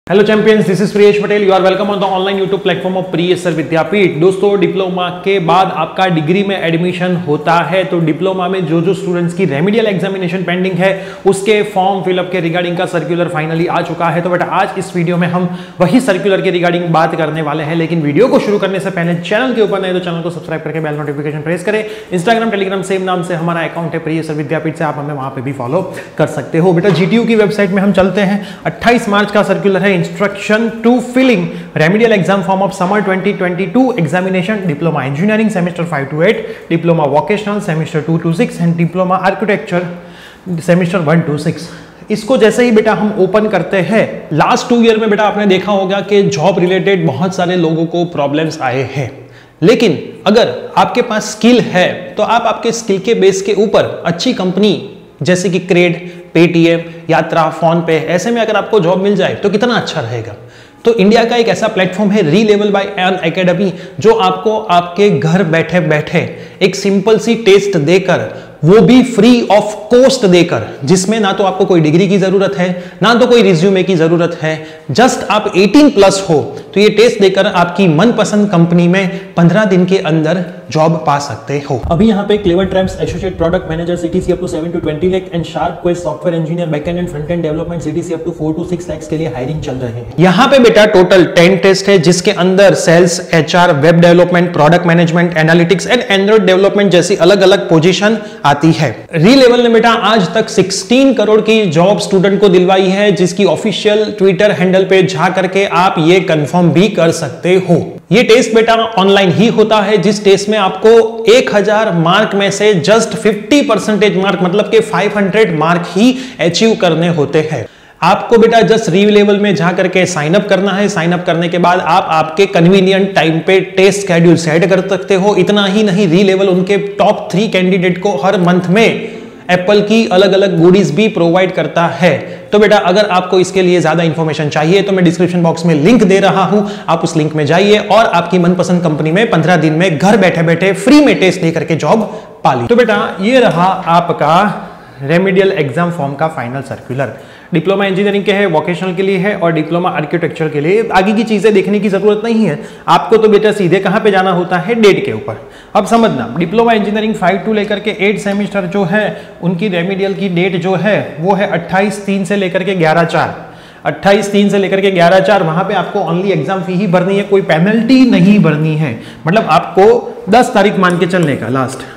Hello champions, this is Priyesh Patel. You are welcome on the online YouTube platform of Priyesh sir Vidyapeeth. दोस्तों, diploma के बाद आपका degree में admission होता है, तो डिप्लोमा में जो जो स्टूडेंट्स की रेमेडियल एग्जामिनेशन पेंडिंग है उसके फॉर्म फिलअप के रिगार्डिंग का सर्कुलर फाइनली आ चुका है। तो बेटा आज इस वीडियो में हम वही सर्कुलर के रिगार्डिंग बात करने वाले हैं, लेकिन वीडियो को शुरू करने से पहले चैनल के ऊपर नए तो चैनल को सब्सक्राइब करके बेल नोटिफिकेशन प्रेस करें। इंस्टाग्राम टेलीग्राम सेम नाम से हमारा अकाउंट है प्रियेश सर विद्यापीठ से, आप हमें वहां पे भी फॉलो कर सकते हो। बेटा GTU की वेबसाइट में हम चलते हैं। 28 मार्च का सर्कुलर है, instruction to filling remedial exam form of summer 2022 examination, diploma engineering semester 5 to 8, diploma vocational semester 2 to 6 and diploma architecture semester 1 to 6। इसको जैसे ही बेटा हम ओपन करते हैं, लास्ट 2 ईयर में बेटा आपने देखा होगा कि जॉब रिलेटेड बहुत सारे लोगों को प्रॉब्लम्स आए हैं, लेकिन अगर आपके पास स्किल है तो आप आपके स्किल के बेस के ऊपर अच्छी कंपनी जैसे कि क्रेड, पेटीएम, यात्रा, फोन पे, ऐसे में अगर आपको जॉब मिल जाए तो कितना अच्छा रहेगा। तो इंडिया का एक ऐसा प्लेटफॉर्म है रीलेवल बाय एन एकेडमी, जो आपको आपके घर बैठे बैठे एक सिंपल सी टेस्ट देकर, वो भी फ्री ऑफ कॉस्ट देकर, जिसमें ना तो आपको कोई डिग्री की जरूरत है ना तो कोई रिज्यूमे की जरूरत है, जस्ट आप 18+ हो तो ये टेस्ट देकर आपकी मनपसंद कंपनी में 15 दिन के अंदर जॉब पा सकते हो। अभी यहाँ पे CleverTap associate product manager CTC up to 7 to 20 lakh and sharp quest software engineer backend and front end development CTC up to 4 to 6 lakh के लिए हायरिंग चल रहे हैं। यहाँ पे बेटा टोटल 10 टेस्ट है, जिसके अंदर sales, HR, web development, product management, analytics and Android development जैसी अलग अलग पोजीशन आती है। रीलेवल ने बेटा आज तक 16 करोड़ की जॉब स्टूडेंट को दिलवाई है, जिसकी ऑफिशियल ट्विटर हैंडल पे जा करके आप ये कंफर्म भी कर सकते हो। ये टेस्ट बेटा ऑनलाइन ही होता है, जिस टेस्ट में आपको 1000 मार्क में से जस्ट 50% मार्क मतलब के 500 मार्क ही अचीव करने होते हैं। आपको बेटा जस्ट रीलेवल में जा करके साइन अप करना है। साइन अप करने के बाद आप आपके कन्वीनियंट टाइम पे टेस्ट शेड्यूल सेट कर सकते हो। इतना ही नहीं, रीलेवल उनके टॉप 3 कैंडिडेट को हर मंथ में एप्पल की अलग अलग गुडीज भी प्रोवाइड करता है। तो बेटा अगर आपको इसके लिए ज्यादा इंफॉर्मेशन चाहिए तो मैं डिस्क्रिप्शन बॉक्स में लिंक दे रहा हूं, आप उस लिंक में जाइए और आपकी मनपसंद कंपनी में 15 दिन में घर बैठे बैठे फ्री में टेस्ट दे करके जॉब पा ली। तो बेटा ये रहा आपका रेमेडियल एग्जाम फॉर्म का फाइनल सर्कुलर। डिप्लोमा इंजीनियरिंग के है, वोकेशनल के लिए है और डिप्लोमा आर्किटेक्चर के लिए। आगे की चीजें देखने की जरूरत नहीं है आपको, तो बेटा सीधे कहां पे जाना होता है, डेट के ऊपर। अब समझना, डिप्लोमा इंजीनियरिंग 5 to लेकर के 8 सेमेस्टर जो है उनकी रेमेडियल की डेट जो है वो है 28/3 से लेकर के 11/4। 28/3 से लेकर के 11/4 वहां पे आपको ओनली एग्जाम फी ही भरनी है, कोई पेनल्टी नहीं भरनी है। मतलब आपको 10 तारीख मान के चलने का,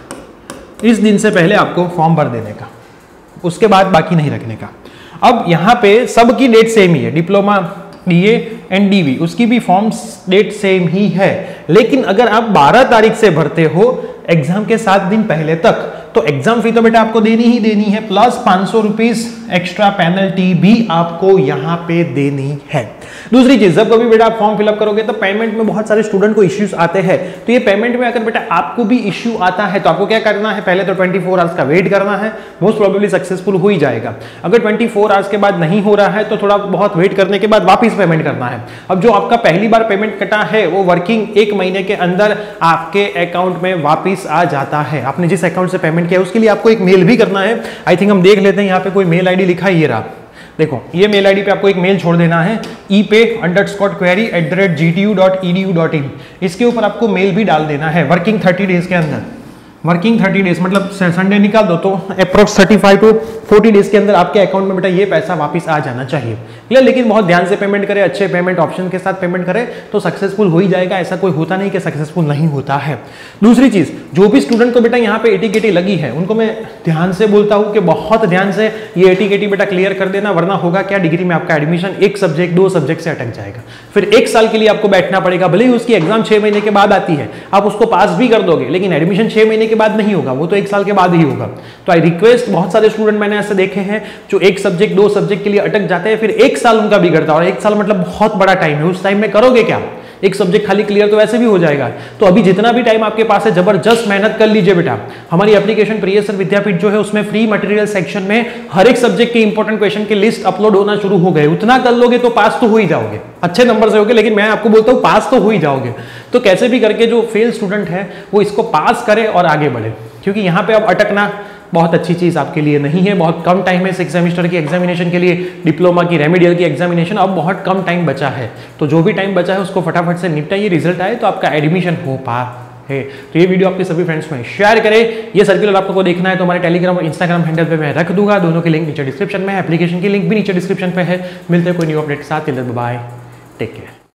लास्ट इस दिन से पहले आपको फॉर्म भर देने का, उसके बाद बाकी नहीं रखने का। अब यहाँ पे सबकी डेट सेम ही है, डिप्लोमा, DA एंड DV, उसकी भी फॉर्म्स डेट सेम ही है। लेकिन अगर आप 12 तारीख से भरते हो एग्जाम के 7 दिन पहले तक, तो एग्जाम फी तो बेटा आपको देनी ही देनी है, प्लस 500 रुपीज एक्स्ट्रा पेनल्टी भी आपको यहाँ पे देनी है। दूसरी चीज, जब कभी बेटा आप फॉर्म फिलअप करोगे तो पेमेंट में बहुत सारे स्टूडेंट को इश्यूज आते हैं। तो ये पेमेंट में अगर बेटा आपको भी इश्यू आता है तो आपको क्या करना है, पहले तो 24 आवर्स का वेट करना है, मोस्ट प्रोबेबली सक्सेसफुल हो ही जाएगा। अगर 24 आवर्स के बाद नहीं हो रहा है तो थोड़ा बहुत वेट करने के बाद वापस पेमेंट करना है। अब जो आपका पहली बार पेमेंट कटा है वो वर्किंग 1 महीने के अंदर आपके अकाउंट में वापिस आ जाता है। आपने जिस अकाउंट से पेमेंट किया उसके लिए आपको एक मेल भी करना है। आई थिंक हम देख लेते हैं, यहाँ पे कोई मेल ID लिखा है, ये रहा, देखो ये मेल ID पे आपको एक मेल छोड़ देना है, epay_query@gtu.edu.in। इसके ऊपर आपको मेल भी डाल देना है वर्किंग 30 डेज के अंदर। वर्किंग 30 डेज मतलब संडे निकाल दो तो अप्रोक्स 35 to 40 डेज के अंदर आपके अकाउंट में बेटा ये पैसा वापस आ जाना चाहिए। लेकिन बहुत ध्यान से पेमेंट करें, अच्छे पेमेंट ऑप्शन के साथ पेमेंट करें तो सक्सेसफुल हो ही जाएगा। ऐसा कोई होता नहीं कि सक्सेसफुल नहीं होता है। दूसरी चीज, जो भी स्टूडेंट को बेटा यहाँ पे AT-KT लगी है उनको मैं ध्यान से बोलता हूँ कि बहुत ध्यान से ये AT-KT बेटा क्लियर कर देना, वरना होगा क्या, डिग्री में आपका एडमिशन 1 सब्जेक्ट 2 सब्जेक्ट से अटक जाएगा। फिर 1 साल के लिए आपको बैठना पड़ेगा। भले ही उसकी एग्जाम 6 महीने के बाद आती है, आप उसको पास भी कर दोगे, लेकिन एडमिशन 6 महीने के बाद नहीं होगा, वो तो 1 साल के बाद ही होगा। तो आई रिक्वेस्ट, बहुत सारे स्टूडेंट मैंने ऐसे देखे हैं जो 1 सब्जेक्ट 2 सब्जेक्ट के लिए अटक जाते हैं, फिर 1 साल उनका बिगड़ता है। और 1 साल मतलब बहुत बड़ा टाइम है, उस टाइम में करोगे क्या, 1 सब्जेक्ट खाली क्लियर तो वैसे भी हो जाएगा। तो अभी जितना भी टाइम आपके पास है जबरदस्त मेहनत कर लीजिए बेटा। हमारी एप्लीकेशन प्रियेश सर विद्यापीठ जो है उसमें फ्री मटेरियल सेक्शन में हर एक सब्जेक्ट के इंपॉर्टेंट क्वेश्चन की लिस्ट अपलोड होना शुरू हो गए। उतना कर लोगे तो पास तो हो ही जाओगे, अच्छे नंबर से होगे, लेकिन मैं आपको बोलता हूँ पास तो हो ही जाओगे। तो कैसे भी करके जो फेल स्टूडेंट है वो इसको पास करे और आगे बढ़े, क्योंकि यहाँ पे अब अटकना बहुत अच्छी चीज़ आपके लिए नहीं है। बहुत कम टाइम है 6 सेमेस्टर की एग्जामिनेशन के लिए, डिप्लोमा की रेमेडियल की एग्जामिनेशन अब बहुत कम टाइम बचा है। तो जो भी टाइम बचा है उसको फटाफट से निपटाइए, रिजल्ट आए तो आपका एडमिशन हो पा है। तो ये वीडियो आपके सभी फ्रेंड्स में शेयर करें। ये सर्कुलर आपको देखना है तो हमारे टेलीग्राम और इंस्टाग्राम हैंडल पे मैं रख दूंगा, दोनों के लिंक नीचे डिस्क्रिप्शन में है, एप्लीकेशन की लिंक भी नीचे डिस्क्रिप्शन पे है। मिलते हैं कोई न्यू अपडेट के साथ, बाय, टेक केयर।